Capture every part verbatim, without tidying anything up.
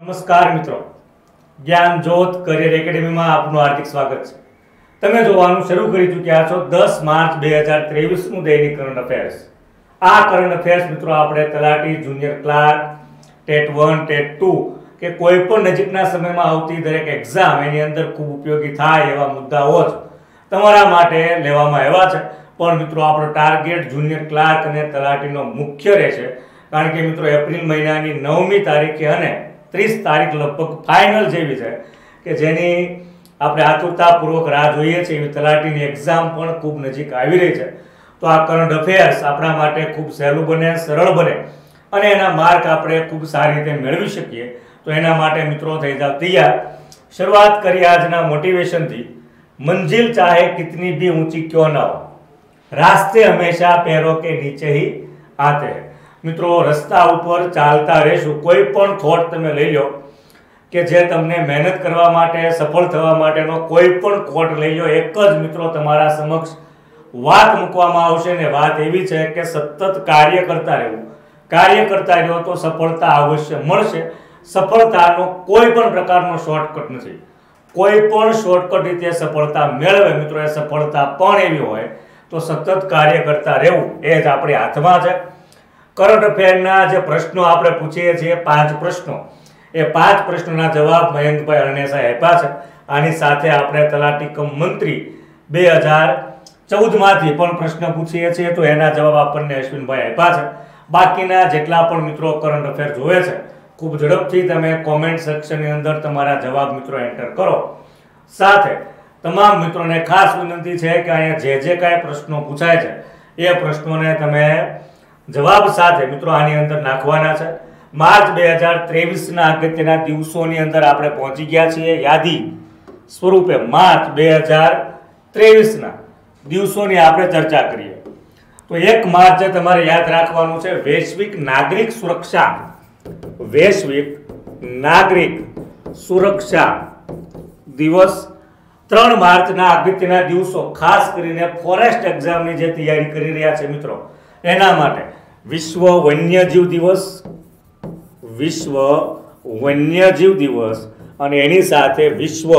નમસ્કાર મિત્રો, જ્ઞાન જ્યોત કરિયર એકેડેમીમાં આપનું હાર્દિક સ્વાગત છે। તમે જોવાનું શરૂ કરી ચૂક્યા છો દસ માર્ચ બે હજાર ત્રેવીસ નું દૈનિક કરંટ અફેર્સ। આ કરંટ અફેર્સ મિત્રો આપણે તલાટી, junior clerk, TET one, TET two કે કોઈ પણ નજીકના સમયમાં આવતી દરેક એક્ઝામ એની અંદર ખૂબ ઉપયોગી થાય એવા મુદ્દાઓ જ તમારા માટે લેવામાં આવ્યા છે। પણ મિત્રો આપણો ટાર્ગેટ જુનિયર ક્લાર્ક અને તલાટીનો મુખ્ય રહેશે, કારણ કે મિત્રો એપ્રિલ મહિનાની નવમી તારીખે અને ત્રીસ તારીખ લગભગ ફાઇનલ જેવી છે કે જેની આપણે આતુરતાપૂર્વક રાહ જોઈએ છીએ। એવી તલાટીની એક્ઝામ પણ ખૂબ નજીક આવી રહી છે। તો આ કરંટ અફેર્સ આપણા માટે ખૂબ સહેલું બને, સરળ બને અને એના માર્ક આપણે ખૂબ સારી રીતે મેળવી શકીએ। તો એના માટે મિત્રો થઈ જાવ તૈયાર। શરૂઆત કરીએ આજના મોટિવેશનથી। મંजिल चाहे कितनी भी ऊंची क्यों ना हो, रास्ते हमेशा पैरों के नीचे ही आते हैं। મિત્રો રસ્તા ઉપર ચાલતા રહેશું। કોઈ પણ થોટ તમે લઈ લો કે જે તમને મહેનત કરવા માટે, સફળ થવા માટેનો કોઈ પણ કોટ લઈ લો, એક જ મિત્રો તમારા સમક્ષ વાત મૂકવામાં આવશે ને વાત એવી છે કે સતત કાર્ય કરતા રહેવું। કાર્ય કરતા રહો તો સફળતા અવશ્ય મળશે। સફળતાનો કોઈ પણ પ્રકારનો શોર્ટકટ નથી। કોઈ પણ શોર્ટકટ રીતે સફળતા મેળવે મિત્રો એ સફળતા પણ એવી હોય તો સતત કાર્ય કરતા રહેવું એ જ આપણી હાથમાં છે। કરંટ અફેરના જે પ્રશ્નો આપણે પૂછીએ છીએ, પાંચ પ્રશ્નો, એ પાંચ પ્રશ્નોના જવાબ મયંકભાઈ અરણેસાએ આપ્યા છે। આની સાથે આપણે તલાટી કમ મંત્રી બે હજાર ચૌદ માંથી પણ પ્રશ્ન પૂછીએ છીએ તો એના જવાબ આપણને અશ્વિનભાઈ આપ્યા છે। બાકીના જેટલા પણ મિત્રો કરંટ અફેર જોવે છે ખૂબ ઝડપથી તમે કોમેન્ટ સેક્શનની અંદર તમારા જવાબ મિત્રો એન્ટર કરો। સાથે તમામ મિત્રોને ખાસ વિનંતી છે કે અહીંયા જે જે કાંઈ પ્રશ્નો પૂછાય છે એ પ્રશ્નોને તમે જવાબ સાથે મિત્રો આની અંદર નાખવાના છે। માર્ચ બે હજાર ત્રેવીસના અગત્યના દિવસોની અંદર આપણે પહોંચી ગયા છીએ। યાદી સ્વરૂપે માર્ચ બે હજાર ત્રેવીસના દિવસોની આપણે ચર્ચા કરીએ તો એક માર્ચે તમારે યાદ રાખવાનું છે વૈશ્વિક નાગરિક સુરક્ષા વૈશ્વિક નાગરિક સુરક્ષા દિવસ। ત્રણ માર્ચના અગત્યના દિવસો ખાસ કરીને ફોરેસ્ટ એક્ઝામની જે તૈયારી કરી રહ્યા છે મિત્રો એના માટે વિશ્વ વન્યજીવ દિવસ, વિશ્વ વન્યજીવ દિવસ અને એની સાથે વિશ્વ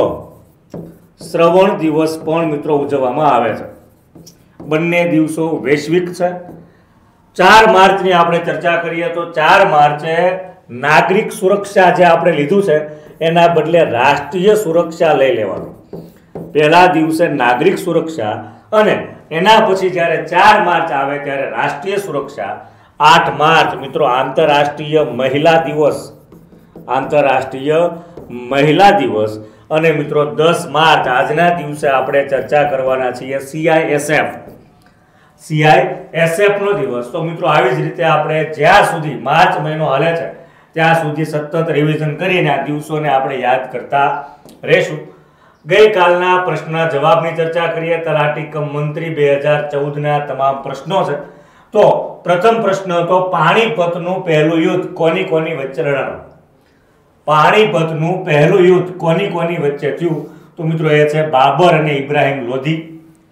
શ્રવણ દિવસ પણ મિત્રો ઉજવવામાં આવે છે। બંને દિવસો વૈશ્વિક છે। ચાર માર્ચની આપણે ચર્ચા કરીએ તો ચાર માર્ચે નાગરિક સુરક્ષા જે આપણે લીધું છે એના બદલે રાષ્ટ્રીય સુરક્ષા લઈ લેવાનું। પહેલા દિવસે નાગરિક સુરક્ષા અને એના પછી જ્યારે ચાર માર્ચ આવે ત્યારે રાષ્ટ્રીય સુરક્ષા। આઠ માર્ચ મિત્રો આંતરરાષ્ટ્રીય મહિલા દિવસ, આંતરરાષ્ટ્રીય મહિલા દિવસ અને મિત્રો દસ માર્ચ આજના દિવસે આપણે ચર્ચા કરવાના છીએ સીઆઈએસએફ સીઆઈએસએફ નો દિવસ। તો મિત્રો આવી જ રીતે આપણે જ્યાં સુધી માર્ચ મહિનો હાલે છે ત્યાં સુધી સતત રિવિઝન કરીને આ દિવસોને આપણે યાદ કરતા રહેશું। ગઈકાલના પ્રશ્નના જવાબની ચર્ચા કરીએ। તલાટી કમ મંત્રી બે હજાર ચૌદ ના તમામ પ્રશ્નો છે। તો પ્રથમ પ્રશ્ન હતો પાણીપતનું પહેલું યુદ્ધ કોની કોની વચ્ચે લડાયું? પાણીપતનું પહેલું યુદ્ધ કોની કોની વચ્ચે થયું? તો મિત્રો એ છે બાબર અને ઇબ્રાહિમ લોધી।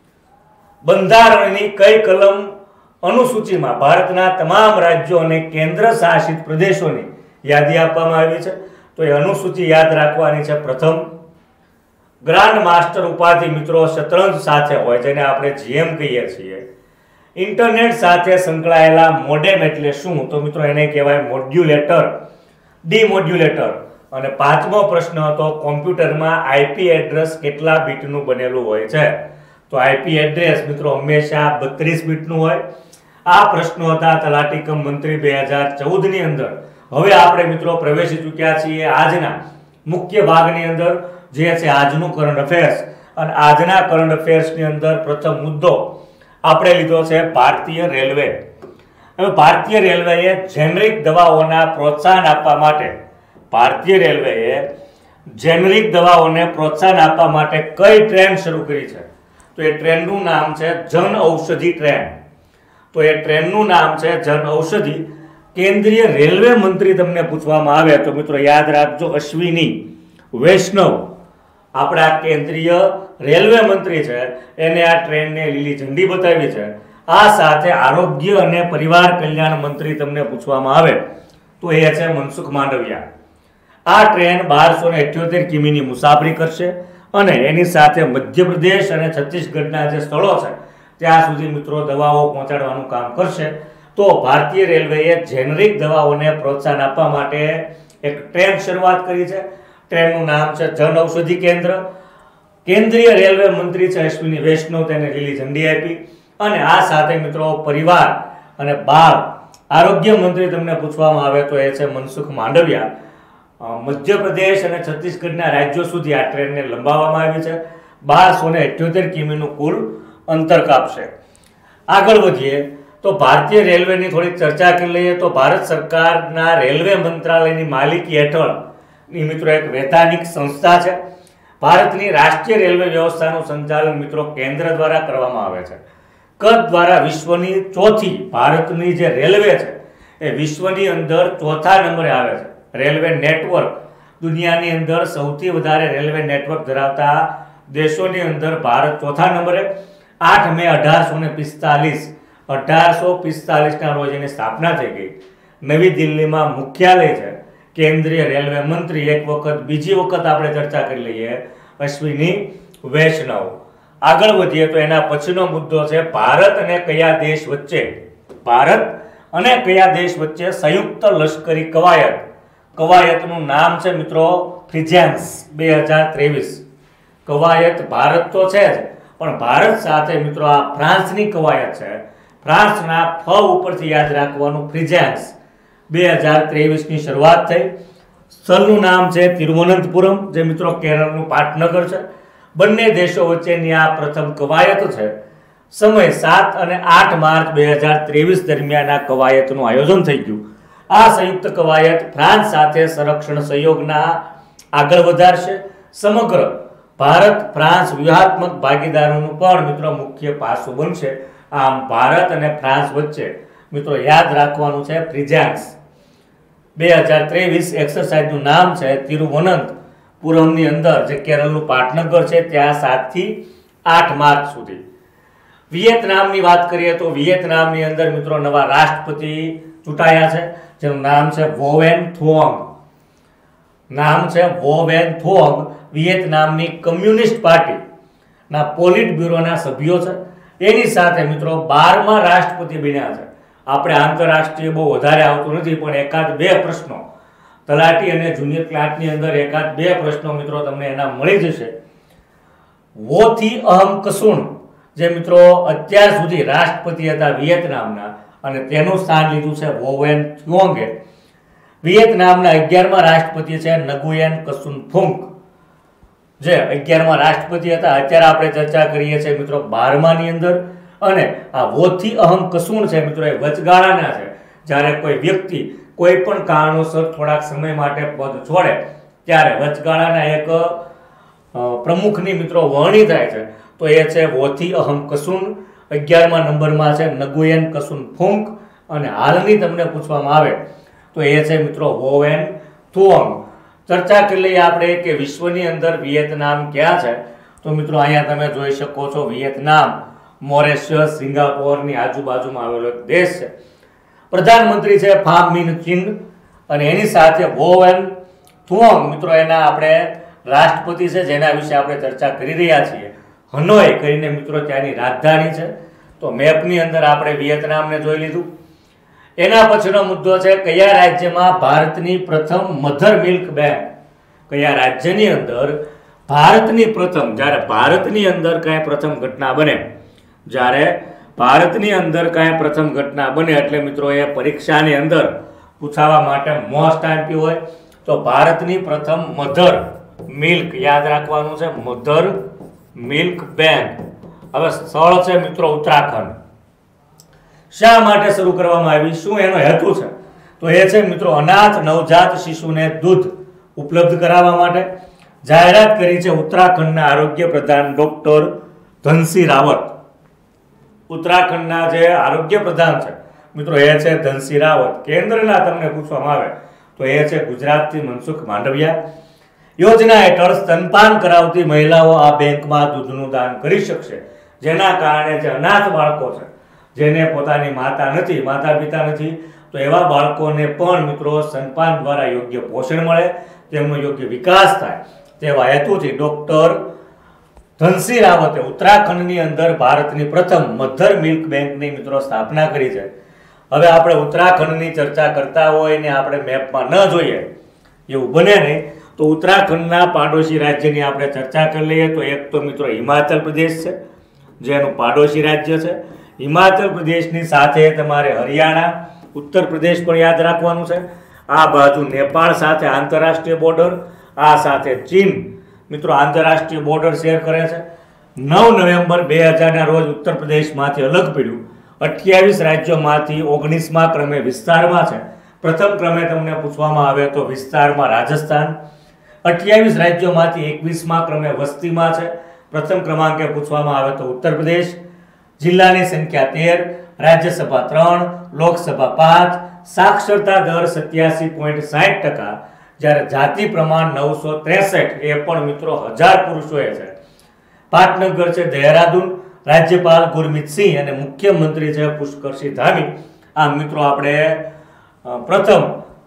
બંધારણની કઈ કલમ અનુસૂચિમાં ભારતના તમામ રાજ્યો અને કેન્દ્ર શાસિત પ્રદેશોની યાદી આપવામાં આવી છે? તો એ અનુસૂચિ યાદ રાખવાની છે પ્રથમ। ગ્રાન્ડ માસ્ટર ઉપાધિ મિત્રો શતરંજ સાથે હોય જેને આપણે જીએમ કહીએ છીએ। ઇન્ટરનેટ સાથે સંકળાયેલા મોડેમ એટલે શું? તો મિત્રો એને કહેવાય મોડ્યુલેટર, ડીમોડ્યુલેટર। અને પાંચમો પ્રશ્ન હતો કોમ્પ્યુટરમાં આઈપી એડ્રેસ કેટલા બીટનું બનેલું હોય છે? તો આઈપી એડ્રેસ મિત્રો હંમેશા બત્રીસ બીટનું હોય। આ પ્રશ્નો હતા તલાટી કમ મંત્રી બે હજાર ચૌદ ની અંદર। હવે આપણે મિત્રો પ્રવેશી ચૂક્યા છીએ આજના મુખ્ય ભાગની અંદર જે છે આજનું કરંટ અફેર્સ। અને આજના કરંટ અફેર્સની અંદર પ્રથમ મુદ્દો આપણે લીધો છે ભારતીય રેલવે। હવે ભારતીય રેલવેએ જેનરિક દવાઓના પ્રોત્સાહન આપવા માટે ભારતીય રેલવેએ જેનરિક દવાઓને પ્રોત્સાહન આપવા માટે કઈ ટ્રેન શરૂ કરી છે? તો એ ટ્રેનનું નામ છે જન ઔષધિ ટ્રેન। તો એ ટ્રેનનું નામ છે જન ઔષધિ। કેન્દ્રીય રેલવે મંત્રી તમને પૂછવામાં આવે તો મિત્રો યાદ રાખજો અશ્વિની વૈષ્ણવ આપણા કેન્દ્રીય રેલવે મંત્રી છે, એને આ ટ્રેનને લીલી ઝંડી બતાવી છે। આ સાથે આરોગ્ય અને પરિવાર કલ્યાણ મંત્રી તમને પૂછવામાં આવે તો એ છે મનસુખ માંડવિયા। આ ટ્રેન બારસો ને અઠ્યોતેર કિમીની મુસાફરી કરશે અને એની સાથે મધ્યપ્રદેશ અને છત્તીસગઢના જે સ્થળો છે ત્યાં સુધી મિત્રો દવાઓ પહોંચાડવાનું કામ કરશે. તો ભારતીય રેલવેએ જેનરિક દવાઓને પ્રોત્સાહન આપવા માટે એક ટ્રેન શરૂઆત કરી છે. ટ્રેનનું નામ છે જન ઔષધિ કેન્દ્ર. કેન્દ્રીય રેલવે મંત્રી છે અશ્વિની વૈષ્ણવ તેને લીલી ઝંડી આપી. અને આ સાથે મિત્રો પરિવાર અને બાળ આરોગ્ય મંત્રી તમને પૂછવામાં આવે તો એ છે મનસુખ માંડવિયા. મધ્યપ્રદેશ અને છત્તીસગઢના રાજ્યો સુધી આ ટ્રેનને લંબાવવામાં આવી છે. બારસો ને અઠ્યોતેર કિમીનું કુલ અંતર કાપશે. આગળ વધીએ તો ભારતીય રેલવેની થોડીક ચર્ચા કરી લઈએ તો ભારત સરકારના રેલવે મંત્રાલયની માલિકી હેઠળની મિત્રો એક વૈધાનિક સંસ્થા છે. ભારતની રાષ્ટ્રીય રેલવે વ્યવસ્થાનું સંચાલન મિત્રો કેન્દ્ર દ્વારા કરવામાં આવે છે. કદ દ્વારા વિશ્વની ચોથી ભારતની જે રેલવે છે એ વિશ્વની અંદર ચોથા નંબરે આવે છે. રેલવે નેટવર્ક દુનિયાની અંદર સૌથી વધારે રેલવે નેટવર્ક ધરાવતા દેશોની અંદર ભારત ચોથા નંબરે. આઠ મે અઢારસો ને પિસ્તાલીસ અઢારસો પિસ્તાલીસના રોજ એની સ્થાપના થઈ ગઈ. નવી દિલ્હીમાં મુખ્યાલય છે. કેન્દ્રીય રેલવે મંત્રી એક વખત બીજી વખત આપણે ચર્ચા કરી લઈએ અશ્વિની વૈષ્ણવ. આગળ વધીએ તો એના પછીનો મુદ્દો છે ભારત અને કયા દેશ વચ્ચે ભારત અને કયા દેશ વચ્ચે સંયુક્ત લશ્કરી કવાયત. કવાયતનું નામ છે મિત્રો ફ્રીજેન્સ બે હજાર ત્રેવીસ. કવાયત ભારત તો છે જ પણ ભારત સાથે મિત્રો આ ફ્રાન્સની કવાયત છે. ફ્રાન્સના ફ ઉપરથી યાદ રાખવાનું ફ્રીજેન્સ. બે હજાર ત્રેવીસની શરૂઆત થઈ. સ્થળનું નામ છે તિરુવનંતપુરમ જે મિત્રો કેરળનું પાટનગર છે. બંને દેશો વચ્ચેની આ પ્રથમ કવાયત છે. સમય સાત અને આઠ માર્ચ બે હજાર ત્રેવીસ દરમિયાન આ કવાયતનું આયોજન થઈ ગયું. આ સંયુક્ત કવાયત ફ્રાન્સ સાથે સંરક્ષણ સહયોગના આગળ વધારશે. સમગ્ર ભારત ફ્રાન્સ વ્યૂહાત્મક ભાગીદારીનું પણ મિત્રો મુખ્ય પાસું બનશે. આમ ભારત અને ફ્રાન્સ વચ્ચે મિત્રો યાદ રાખવાનું છે ફ્રીજેન્સ. બે હજાર ત્રેવીસ એક્સરસાઇઝનું નામ છે તિરુવનંતપુરમની અંદર જે કેરળનું પાટનગર છે ત્યાં સાતથી આઠ માર્ચ સુધી. વિયેતનામની વાત કરીએ તો વિયેતનામની અંદર મિત્રો નવા રાષ્ટ્રપતિ ચૂંટાયા છે જેનું નામ છે વો વેન થોંગ. નામ છે વો વેન થોંગ. વિયેતનામની કમ્યુનિસ્ટ પાર્ટીના પોલિટ બ્યુરોના સભ્યો છે. એની સાથે મિત્રો બારમા રાષ્ટ્રપતિ બન્યા છે. આપણે આંતરરાષ્ટ્રીય બહુ વધારે આવતું નથી પણ એકાદ બે પ્રશ્નો તલાટી અને જુનિયર ક્લાર્કની અંદર એકાદ બે પ્રશ્નો મિત્રો તમને એના મળી જશે. વોથી અહમ કસુણ જે મિત્રો અત્યાર સુધી રાષ્ટ્રપતિ હતા વિયેતનામના અને તેનું સ્થાન લીધું છે વો વેન થોંગે. વિયેતનામના અગિયારમા રાષ્ટ્રપતિ છે નગુયેન કસુન ફુંક જે અગિયારમા રાષ્ટ્રપતિ હતા. અત્યારે આપણે ચર્ચા કરીએ છીએ મિત્રો બારમાની અંદર. અને આ વોથી અહમ કસુણ છે મિત્રો એ વચગાળાના છે. જ્યારે કોઈ વ્યક્તિ કોઈ પણ કારણોસર થોડાક સમય માટે પદ છોડે ત્યારે વચગાળાના એક પ્રમુખની મિત્રો વરણી થાય છે તો એ છે વોથી અહમ કસુન. અગિયારમા નંબરમાં છે નગુયેન કસુન ફુંક અને હાલની તમને પૂછવામાં આવે તો એ છે મિત્રો વો વેન થોંગ. ચર્ચા કરી લઈએ આપણે કે વિશ્વની અંદર વિયેતનામ ક્યાં છે તો મિત્રો અહીંયા તમે જોઈ શકો છો વિયેતનામ મોરેશિયસ સિંગાપોરની આજુબાજુમાં આવેલો એક દેશ છે. પ્રધાનમંત્રી છે ફામ મિન ચિન અને એની સાથે વો વેન થોંગ મિત્રો એના આપણે રાષ્ટ્રપતિ છે જેના વિશે આપણે ચર્ચા કરી રહ્યા છીએ. હનોઈ કરીને મિત્રો ત્યાંની રાજધાની છે. તો મેપની અંદર આપણે વિયેતનામને જોઈ લીધું. એના પછીનો મુદ્દો છે કયા રાજ્યમાં ભારતની પ્રથમ મધર મિલ્ક બેંક. કયા રાજ્યની અંદર ભારતની પ્રથમ જ્યારે ભારતની અંદર કાંઈ પ્રથમ ઘટના બને જ્યારે ભારતની અંદર કાંઈ પ્રથમ ઘટના બને એટલે મિત્રો એ પરીક્ષાની અંદર પૂછાવા માટે મોસ્ટ આઈમ્પી હોય તો ભારતની પ્રથમ મધર મિલ્ક યાદ રાખવાનું છે મધર મિલ્ક બેંક. હવે સ્થળ છે મિત્રો ઉત્તરાખંડ. શા માટે શરૂ કરવામાં આવી શું એનો હેતુ છે તો એ છે મિત્રો અનાથ નવજાત શિશુને દૂધ ઉપલબ્ધ કરાવવા માટે જાહેરાત કરી છે ઉત્તરાખંડના આરોગ્ય પ્રધાન ડોક્ટર ધનસિંહ રાવત. ઉત્તરાખંડના જે આરોગ્ય પ્રધાન છે મિત્રો એ છે ધનસિંહ રાવત. કેન્દ્રના તમને પૂછવામાં આવે તો એ છે ગુજરાતથી મનસુખ માંડવિયા. યોજના હેઠળ સ્તનપાન કરાવતી મહિલાઓ આ બેંકમાં દૂધનું દાન કરી શકશે જેના કારણે જે અનાથ બાળકો છે જેને પોતાની માતા નથી માતા પિતા નથી તો એવા બાળકોને પણ મિત્રો સ્તનપાન દ્વારા યોગ્ય પોષણ મળે તેમનો યોગ્ય વિકાસ થાય તેવા હેતુથી ડોક્ટર ધનસિંહ રાવતે ઉત્તરાખંડની અંદર ભારતની પ્રથમ મધર મિલ્ક બેંકની મિત્રો સ્થાપના કરી છે. હવે આપણે ઉત્તરાખંડની ચર્ચા કરતા હોય ને આપણે મેપમાં ન જોઈએ એવું બને નહીં, તો ઉત્તરાખંડના પાડોશી રાજ્યની આપણે ચર્ચા કરી લઈએ. તો એક તો મિત્રો હિમાચલ પ્રદેશ છે, જે એનું પાડોશી રાજ્ય છે. હિમાચલ પ્રદેશની સાથે તમારે હરિયાણા, ઉત્તર પ્રદેશ પણ યાદ રાખવાનું છે. આ બાજુ નેપાળ સાથે આંતરરાષ્ટ્રીય બોર્ડર, આ સાથે ચીન મિત્રો આંતરરાષ્ટ્રીય બોર્ડર શેર કરે છે. નવ નવેમ્બર બે હજારના રોજ ઉત્તર પ્રદેશમાંથી અલગ પડ્યું. અઠ્યાવીસ રાજ્યોમાંથી ઓગણીસમા ક્રમે વિસ્તારમાં છે. પ્રથમ ક્રમે તમને પૂછવામાં આવે તો વિસ્તારમાં રાજસ્થાન. અઠ્યાવીસ રાજ્યોમાંથી એકવીસમા ક્રમે વસ્તીમાં છે. પ્રથમ ક્રમાંકે પૂછવામાં આવે તો ઉત્તર પ્રદેશ. જિલ્લાની સંખ્યા તેર, રાજ્યસભા ત્રણ, લોકસભા પાંચ, સાક્ષરતા દર સત્યાસી પોઈન્ટ સાઠ ટકા, જ્યારે જાતિ પ્રમાણ નવસો ત્રેસઠ, એ પણ મિત્રો હજાર પુરુષોએ છે. પાટનગર છે દહેરાદૂન, રાજ્યપાલ ગુરમીત સિંહ અને મુખ્યમંત્રી છે પુષ્કરસિંહ ધામી. આમ મિત્રો આપણે પ્રથમ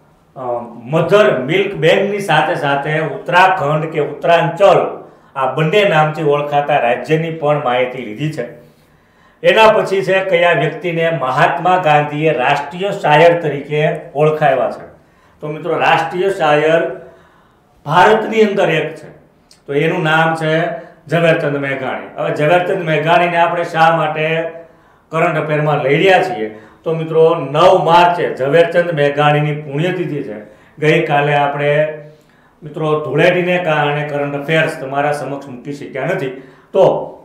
મધર મિલ્ક બેંકની સાથે સાથે ઉત્તરાખંડ કે ઉત્તરાંચલ આ બંને નામથી ઓળખાતા રાજ્યની પણ માહિતી લીધી છે. એના પછી છે કયા વ્યક્તિને મહાત્મા ગાંધીએ રાષ્ટ્રીય શાયર તરીકે ઓળખાવ્યા છે. તો મિત્રો રાષ્ટ્રીય શાયર ભારતની અંદર એક છે, તો એનું નામ છે ઝવેરચંદ મેઘાણી. હવે ઝવેરચંદ મેઘાણીને આપણે શા માટે કરંટ અફેરમાં લઈ રહ્યા છીએ? તો મિત્રો નવ માર્ચે ઝવેરચંદ મેઘાણીની પુણ્યતિથિ છે. ગઈકાલે આપણે મિત્રો ધૂળેટીને કારણે કરંટ અફેર્સ તમારા સમક્ષ મૂકી શક્યા નથી, તો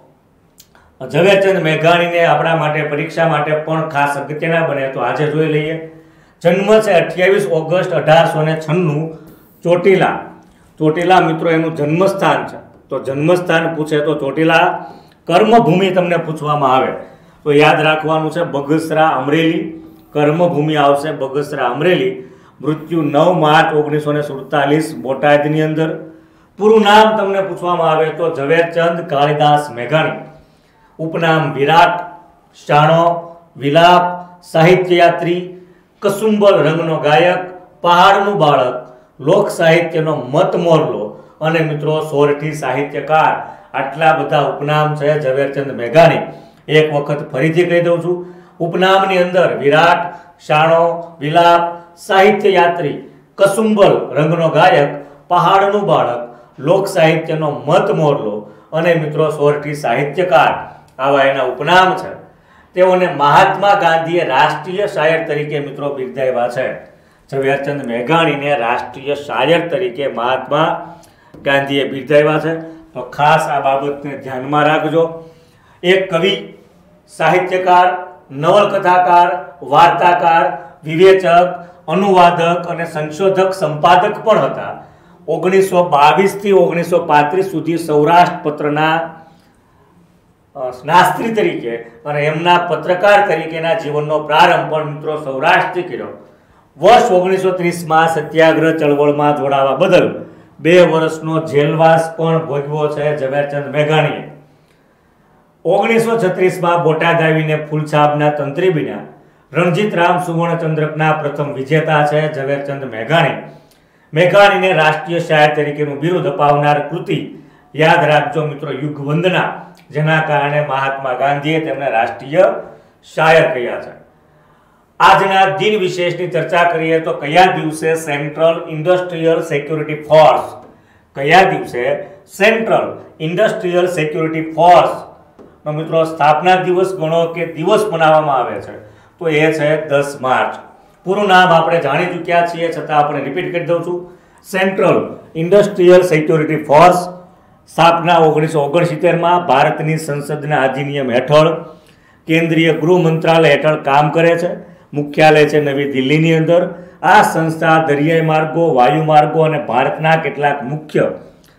ઝવેરચંદ મેઘાણીને આપણા માટે પરીક્ષા માટે પણ ખાસ અગત્યના બને તો આજે જોઈ લઈએ. જન્મ છે અઠ્યાવીસ ઓગસ્ટ અઢારસો ને છન્નું, ચોટીલા. ચોટીલા મિત્રો એનું જન્મસ્થાન છે. તો જન્મસ્થાન પૂછે તો ચોટીલા. કર્મભૂમિ તમને પૂછવામાં આવે તો યાદ રાખવાનું છે બગસરા અમરેલી. કર્મભૂમિ આવશે બગસરા અમરેલી. મૃત્યુ નવ માર્ચ ઓગણીસો ને સુડતાલીસ બોટાદની અંદર. પૂરું નામ તમને પૂછવામાં આવે તો ઝવેરચંદ કાળીદાસ મેઘાણી. ઉપનામ વિરાટ, શાણો, વિલાપ, સાહિત્યયાત્રી, કસુંબલ રંગનો ગાયક, પહાડનું બાળક, લોક સાહિત્યનો મત મોરલો અને મિત્રો સોરઠી સાહિત્યકાર. આટલા બધા ઉપનામ છે ઝવેરચંદ મેઘાણી. એક વખત ફરીથી કહી દઉં છું, ઉપનામની અંદર વિરાટ, શાણો, વિલાપ, સાહિત્યયાત્રી, કસુંબલ રંગનો ગાયક, પહાડનું બાળક, લોક સાહિત્યનો મત મોરલો અને મિત્રો સોરઠી સાહિત્યકાર, આવા એના ઉપનામ છે. તેઓને મહાત્મા ગાંધીએ રાષ્ટ્રીય શાયર તરીકે મિત્રો બિરદાવ્યા છે. ઝવેરચંદ મેઘાણીને રાષ્ટ્રીય શાયર તરીકે મહાત્મા ગાંધીએ બિરદાવ્યા છે. તો ખાસ આ બાબતને ધ્યાનમાં રાખજો. એક કવિ, સાહિત્યકાર, નવલકથાકાર, વાર્તાકાર, વિવેચક, અનુવાદક અને સંશોધક સંપાદક પણ હતા. ઓગણીસો બાવીસ થી ઓગણીસો પાંત્રીસ સુધી સૌરાષ્ટ્ર પત્રના શાસ્ત્રી તરીકે અને એમના પત્રકાર તરીકેના જીવનનો પ્રારંભ પણ મિત્રો સૌરાષ્ટ્રથી કર્યો. વર્ષ ઓગણીસો ત્રીસમાં સત્યાગ્રહ ચળવળમાં જોડાવા બદલ બે વર્ષનો જેલવાસ પણ ભોગવ્યો છે ઝવેરચંદ મેઘાણીએ. ઓગણીસો છત્રીસમાં બોટાદ આવીને ફૂલછાપના તંત્રી બન્યા. રણજીતરામ સુવર્ણચંદ્રકના પ્રથમ વિજેતા છે ઝવેરચંદ મેઘાણી. મેઘાણીને રાષ્ટ્રીય શાયર તરીકેનું બિરુદ અપાવનાર કૃતિ યાદ રાખજો મિત્રો યુગવંદના, જેના કારણે મહાત્મા ગાંધીએ તેમને રાષ્ટ્રીય શાયર કહ્યા છે. આજના દિન વિશેષની ચર્ચા કરીએ તો કયા દિવસે સેન્ટ્રલ ઇન્ડસ્ટ્રીયલ સિક્યુરિટી ફોર્સ કયા દિવસે સેન્ટ્રલ ઇન્ડસ્ટ્રીયલ સિક્યુરિટી ફોર્સ નો મિત્રો સ્થાપના દિવસ ગણો કે દિવસ મનાવવામાં આવે છે? તો એ છે દસ માર્ચ. પૂરું નામ આપણે જાણી ચૂક્યા છીએ, છતાં આપણે રિપીટ કરી દઉં છું. સેન્ટ્રલ ઇન્ડસ્ટ્રીયલ સિક્યુરિટી ફોર્સ સ્થાપના ઓગણીસો ઓગણસિત્તેરમાં ભારતની સંસદના અધિનિયમ હેઠળ કેન્દ્રીય ગૃહ મંત્રાલય હેઠળ કામ કરે છે. મુખ્યાલય છે નવી દિલ્હીની અંદર. આ સંસ્થા દરિયાઈ માર્ગો, વાયુ માર્ગો અને ભારતના કેટલાક મુખ્ય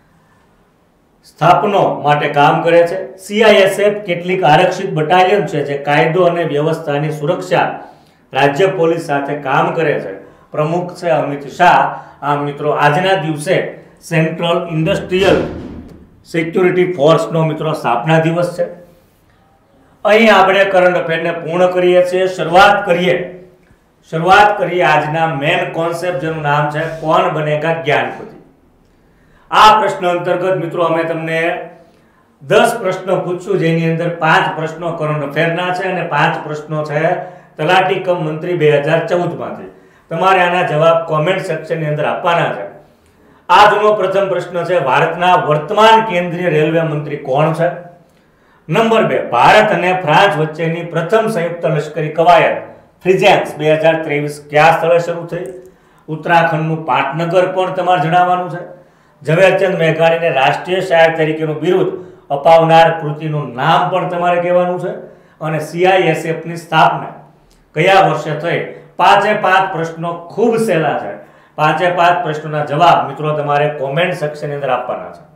સ્થાપનો માટે કામ કરે છે. સીઆઈએસએફ કેટલીક આરક્ષિત બટાલિયન છે જે કાયદો અને વ્યવસ્થાની સુરક્ષા રાજ્ય પોલીસ સાથે કામ કરે છે. પ્રમુખ છે અમિત શાહ. આમ મિત્રો આજના દિવસે સેન્ટ્રલ ઇન્ડસ્ટ્રીયલ સિક્યુરિટી ફોર્સનો મિત્રો સ્થાપના દિવસ છે. અહીં આપણે કરંટ અફેરને પૂર્ણ કરીએ છીએ. શરૂઆત કરીએ શરૂઆત કરીએ આજના મેન કોન્સેપ્ટ, જેનું નામ છે કોણ બનેગા જ્ઞાનપતિ. આ પ્રશ્ન અંતર્ગત મિત્રો અમે તમને દસ પ્રશ્નો પૂછશું, જેની અંદર પાંચ પ્રશ્નો કરંટ અફેરના છે અને પાંચ પ્રશ્નો છે તલાટી કમ મંત્રી બે હજાર ચૌદ માંથી. તમારે આના જવાબ કોમેન્ટ સેક્શનની અંદર આપવાના છે. આજનો પ્રથમ પ્રશ્ન છે, ભારતના વર્તમાન કેન્દ્રીય રેલવે મંત્રી કોણ છે? નંબર બે, ભારત અને ફ્રાન્સ વચ્ચેની પ્રથમ સંયુક્ત લશ્કરી કવાયત ફ્રીજેન્સ બે હજાર ત્રેવીસ કયા સ્થળે શરૂ થઈ? ઉત્તરાખંડનું પાટનગર પણ તમારે જણાવવાનું છે. ઝવેરચંદ મેઘાણીને રાષ્ટ્રીય શાયર તરીકેનું બિરુદ અપાવનાર કૃતિનું નામ પણ તમારે કહેવાનું છે. અને સીઆઈએસએફની સ્થાપના કયા વર્ષે થઈ? પાંચે પાંચ પ્રશ્નો ખૂબ સહેલા છે. પાંચે પાંચ પ્રશ્નોના જવાબ મિત્રો તમારે કોમેન્ટ સેક્શનની અંદર આપવાના છે.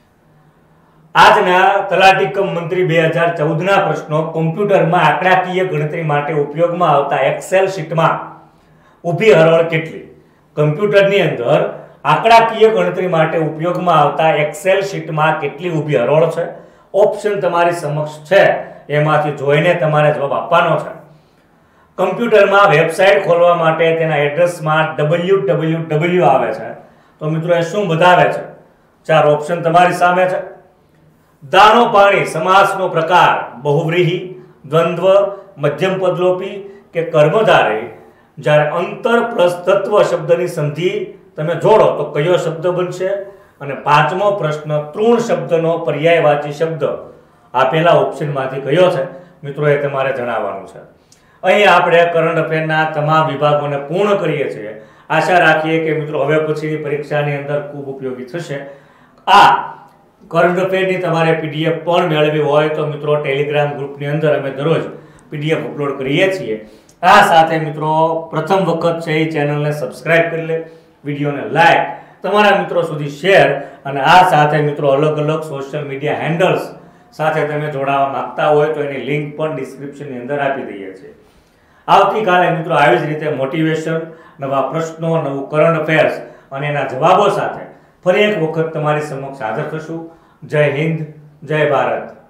આજના તલાટી કમ મંત્રી બે હજાર ચૌદ ના પ્રશ્નો કોમ્પ્યુટરમાં આંકડાકીય ગણતરી માટે ઉપયોગમાં આવતા એક્સેલ શીટમાં ઊભી હરોળ કેટલી? કમ્પ્યુટરની અંદર આંકડાકીય ગણતરી માટે ઉપયોગમાં આવતા એક્સેલ શીટમાં કેટલી ઊભી હરોળ છે? ઓપ્શન તમારી સમક્ષ છે, એમાંથી જોઈને તમારે જવાબ આપવાનો છે. કમ્પ્યુટરમાં વેબસાઇટ ખોલવા માટે તેના એડ્રેસમાં ડબલ્યુ ડબલ્યુ ડબલ્યુ આવે છે, તો મિત્રો એ શું બતાવે છે? ચાર ઓપ્શન તમારી સામે છે. દાણો પાણી સમાસનો પ્રકાર બહુવ્રીહી, દ્વંદ્વ, મધ્યમ પદલોપી કે કર્મધારય. જ્યારે અંતર પ્લસ તત્વ શબ્દની સંધિ તમે જોડો તો કયો શબ્દ બનશે? અને પાંચમો પ્રશ્ન, તૃણ શબ્દનો પર્યાયવાચી શબ્દ આપેલા ઓપ્શનમાંથી કયો છે? મિત્રો એ તમારે જણાવવાનું છે. અહીં આપણે કરંટ અફેરના તમામ વિભાગોને પૂર્ણ કરીએ છીએ. આશા રાખીએ કે મિત્રો હવે પછીની પરીક્ષાની અંદર ખૂબ ઉપયોગી થશે. આ કરંટ અફેરની તમારે પીડીએફ પણ મેળવી હોય તો મિત્રો ટેલિગ્રામ ગ્રુપની અંદર અમે દરરોજ પીડીએફ અપલોડ કરીએ છીએ. આ સાથે મિત્રો પ્રથમ વખત છે એ ચેનલને સબસ્ક્રાઇબ કરી લે, વિડીયોને લાઈક, તમારા મિત્રો સુધી શેર, અને આ સાથે મિત્રો અલગ અલગ સોશિયલ મીડિયા હેન્ડલ્સ સાથે તમે જોડાવા માંગતા હોય તો એની લિંક પણ ડિસ્ક્રિપ્શનની અંદર આપી દઈએ છીએ. આવતીકાલે મિત્રો આવી જ રીતે મોટિવેશન, નવા પ્રશ્નો, નવું કરંટ અફેર્સ અને એના જવાબો સાથે ફરી એક વખત તમારી સમક્ષ હાજર થશું. જય હિન્દ, જય ભારત.